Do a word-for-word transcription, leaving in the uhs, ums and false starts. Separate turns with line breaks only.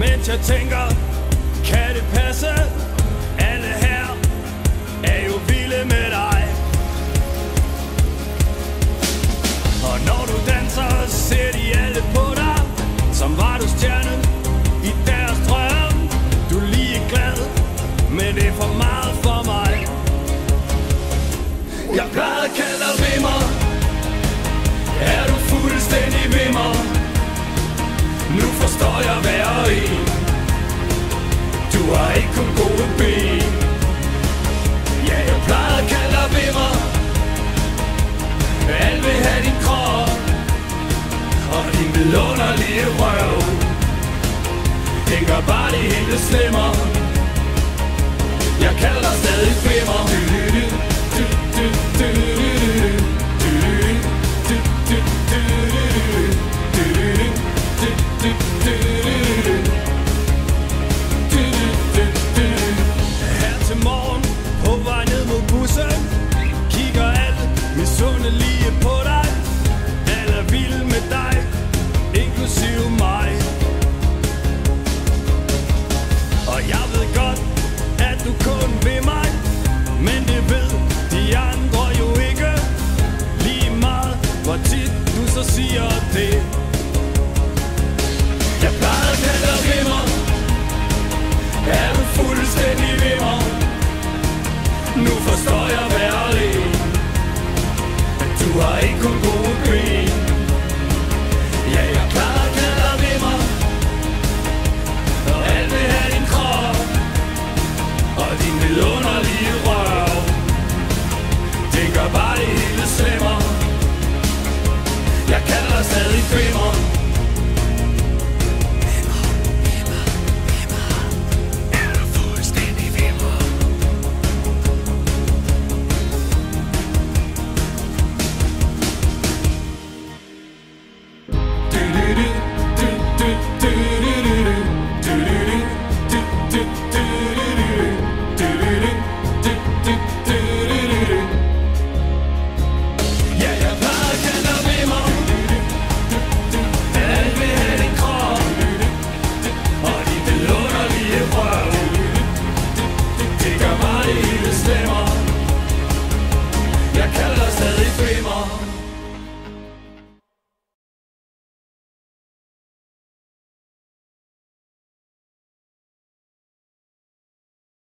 mens jeg tænker, kan det passe? Alle her er jo vilde med dig. Og når du danser, ser de alle på dig, som var du stjernen i deres drøm. Du er lige glad, men det er for meget for mig. Jeg plejede at kalde dig vimmer. Er du fuldstændig vimmer? Nu forstår jeg hver en. Du har ikke kun gode ben. Ja, jeg plejede at kalde dig vimmer. Alle vil have din krop og din vidunderlige røv. Den gør bare det hele slemmere. Jeg kalder dig stadig vimmer. Her til morgen på vej ned mod bussen kigger alle misundelige på dig. Alle er vilde med dig, inklusive mig. Og jeg ved godt, at du kun vil mig, men det ved de andre jo ikke. Lige meget, hvor tit du så siger det. Jeg plejede at kalde dig vimmer. Er du fuldstændig vimmer? Nu forstår jeg hver en. Du har ikke kun gode ben. Ja, jeg plejede at kalde dig vimmer. Og alt vil have din krop og din vidunderlige røv. Det gør bare det hele slemmere. Jeg kalder dig stadig vimmer. Do do do do do.